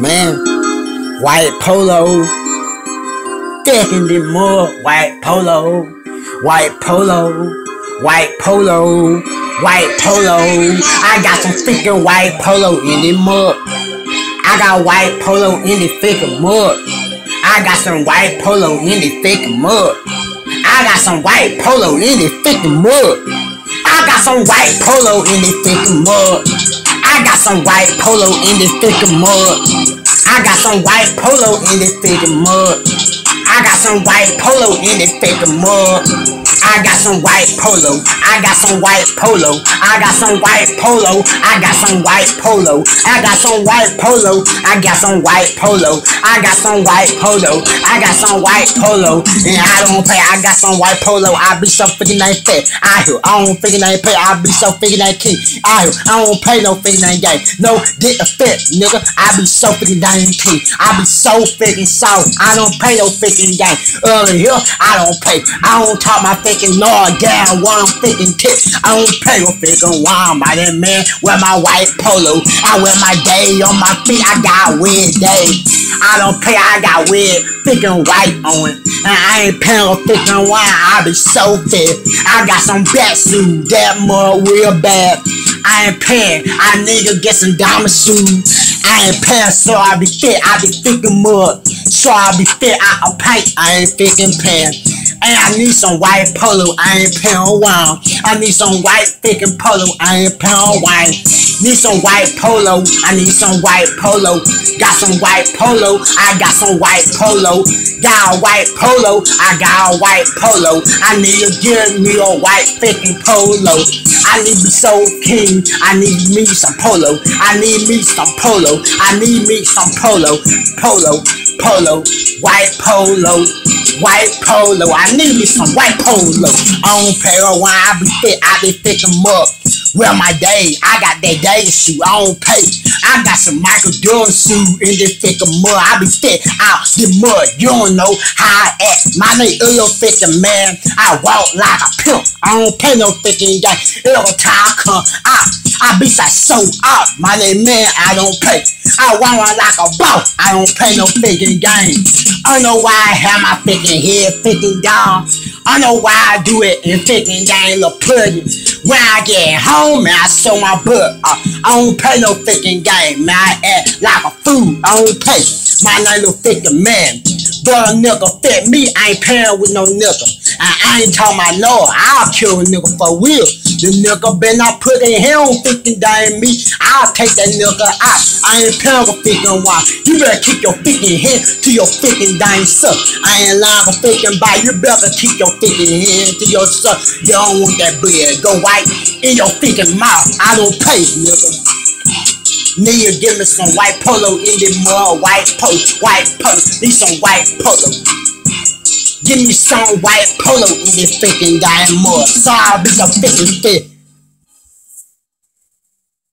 man. White polo. Thick in the mud. White polo. White polo. White polo. White polo. I got some freaking white polo in the mud. I got white polo in the freaking mud. I got some white polo in the freaking mud. I got some white polo in the freaking mud. I got some white polo in the freaking mud. I got some white polo in the freaking mud. I got some white polo in the freaking mud. I got some white polo in the freaking mud. I got some white polo. I got some white polo. I got some white polo. I got some white polo. I got some white polo. I got some white polo. I got some white polo. I got some white polo. And I don't pay. I got some white polo. I be so freaking nice fat. I don't freaking nice pay. I be so freaking nice king. I don't pay no freaking nice game. No dick effect, nigga. I be so freaking damn king. I be so freaking soft. I don't pay no freaking game. Early here, I don't pay. I don't talk my freaking Lord down one freaking tip. I don't pay no freaking wine by that man. Wear my white polo. I wear my day on my feet. I got weird day. I don't pay. I got weird freaking white on it. And I ain't paying no freaking wine. I be so fit. I got some bat suit. That mud real bad. I ain't paying. I need to get some diamond shoes. I ain't paying, so I be fit. I be freaking mud. So I be fit. I pay. I ain't freaking paying. And I need some white polo, I ain't paying wine. I need some white freaking polo, I ain't paying wine. Need some white polo, I need some white polo. Got some white polo, I got some white polo. Got a white polo, I got a white polo. I need to give me a white freaking polo. I need me so king, I need me some polo. I need me some polo, I need me some polo. Polo, polo, white polo. White polo, I need me some white polo. I don't pay no wine, I be fit, I be picking up. Wear my day, I got that day shoe, I don't pay. I got some Michael Jordan shoe in this freaking mud. I be fit out the mud, you don't know how I act. My name is a freaking man, I walk like a pimp. I don't pay no freaking game. Every time I come out, I be like so out. My name man, I don't pay. I walk like a boss, I don't pay no freaking game. I don't know why I have my freaking head freaking down. I know why I do it in freaking game little putty. When I get home, man, I show my butt. I don't pay no freaking game, man. I act like a fool. I don't pay. My name little freaking man. But a nigga fit me, I ain't paying with no nigga. And I ain't talking about no, I'll kill a nigga for real. The nigga better not put in him on freaking dime me. I'll take that nigga out. I ain't paying for freaking wine. You better keep your freaking hand to your freaking dime son. I ain't lying for freaking buy. You better keep your freaking hand to your son. You don't want that bread. Go white in your freaking mouth. I don't pay, nigga. Need to give me some white polo in the mud. White polo, white polo. Need some white polo. Give me some white polo in this freaking damn mud. So I'll be so freaking fit.